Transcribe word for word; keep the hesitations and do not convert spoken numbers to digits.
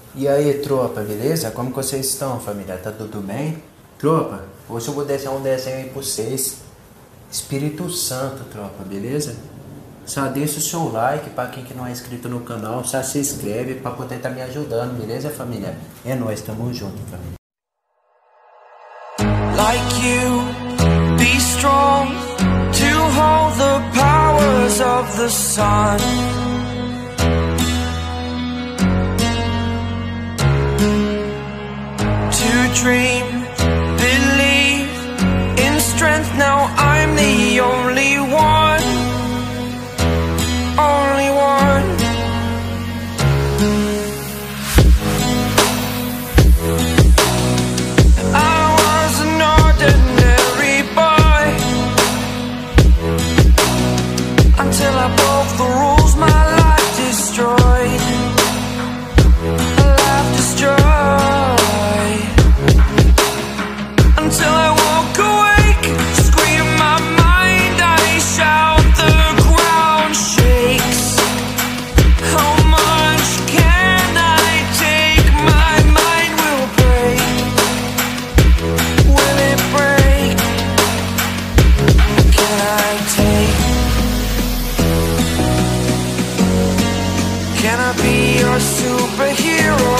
E aí, tropa, beleza? Como que vocês estão, família? Tá tudo bem? Tropa, hoje eu vou deixar um desenho aí pra vocês. Espírito Santo, tropa, beleza? Só deixa o seu like pra quem que não é inscrito no canal. Só se inscreve pra poder estar tá me ajudando, beleza, família? É nóis, tamo junto, família. Like you, be strong to hold the powers of the sun. To dream, believe in strength. Now I'm the only one, only one. I was an ordinary boy until I broke the rules, my life destroyed, a life destroyed. Until I walk awake, scream my mind, I shout, the ground shakes. How much can I take? My mind will break. Will it break? Can I take? Can I be your superhero?